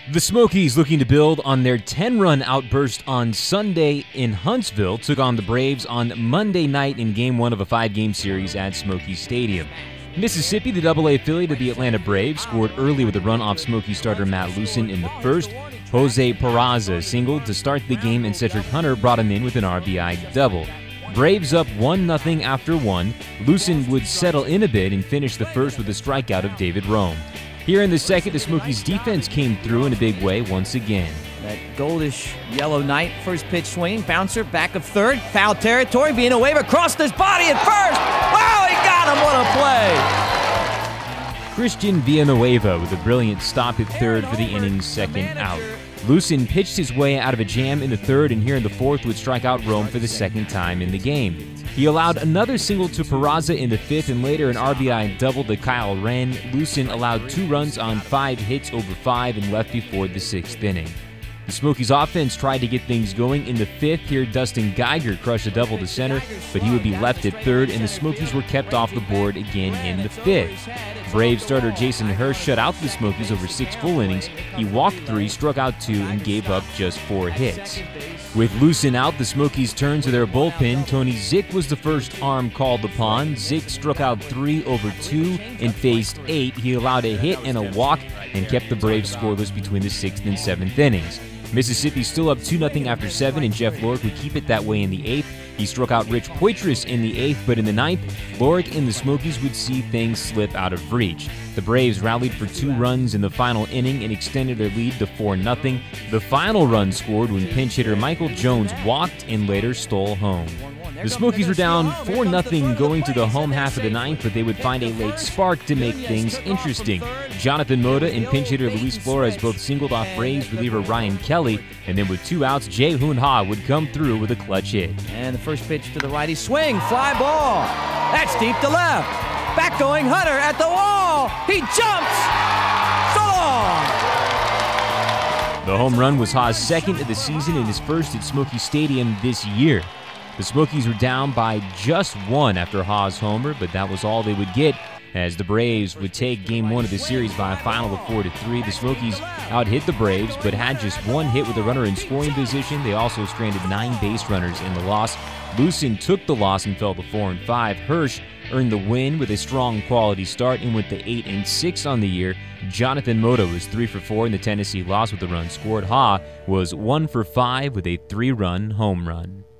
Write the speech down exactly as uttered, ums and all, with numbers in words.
The Smokies, looking to build on their ten-run outburst on Sunday in Huntsville, took on the Braves on Monday night in Game one of a five-game series at Smoky Stadium. Mississippi, the double A affiliate of the Atlanta Braves, scored early with a run off Smoky starter Matt Lucen in the first. Jose Peraza singled to start the game, and Cedric Hunter brought him in with an R B I double. Braves up one nothing after one. Lucen would settle in a bit and finish the first with a strikeout of David Rome. Here in the second, the Smokies' defense came through in a big way once again. That goldish yellow knight, first pitch swing, bouncer, back of third, foul territory, Villanueva crossed his body at first. Wow, he got him, what a play! Christian Villanueva with a brilliant stop at third for the inning's second out. Lucen pitched his way out of a jam in the third, and here in the fourth would strike out Rome for the second time in the game. He allowed another single to Peraza in the fifth, and later an R B I double to Kyle Wren. Lucen allowed two runs on five hits over five and left before the sixth inning. The Smokies offense tried to get things going in the fifth. Here, Dustin Geiger crushed a double to center, but he would be left at third, and the Smokies were kept off the board again in the fifth. Braves starter Jason Hirsch shut out the Smokies over six full innings. He walked three, struck out two, and gave up just four hits. With Lucen out, the Smokies turned to their bullpen. Tony Zych was the first arm called upon. Zych struck out three over two and faced eight. He allowed a hit and a walk and kept the Braves scoreless between the sixth and seventh innings. Mississippi still up two nothing after seven, and Jeff Lorick would keep it that way in the eighth. He struck out Rich Poitras in the eighth, but in the ninth, Lorick and the Smokies would see things slip out of reach. The Braves rallied for two runs in the final inning and extended their lead to four nothing. The final run scored when pinch hitter Michael Jones walked and later stole home. The Smokies were down four nothing going to the home half of the ninth, but they would find a late spark to make things interesting. Jonathan Mota and pinch hitter Luis Flores both singled off Braves reliever Ryan Kelly, and then with two outs, Jae Hoon Ha would come through with a clutch hit. And the first pitch to the righty, swing, fly ball. That's deep to left. Back going Hunter at the wall. He jumps. So long. The home run was Ha's second of the season and his first at Smoky Stadium this year. The Smokies were down by just one after Ha's homer, but that was all they would get, as the Braves would take game one of the series by a final of four to three. The Smokies out-hit the Braves, but had just one hit with a runner in scoring position. They also stranded nine base runners in the loss. Lucen took the loss and fell to four and five. Hirsch earned the win with a strong quality start and went to eight and six on the year. Jonathan Mota was three for four in the Tennessee loss with a run scored. Ha was one for five with a three-run home run.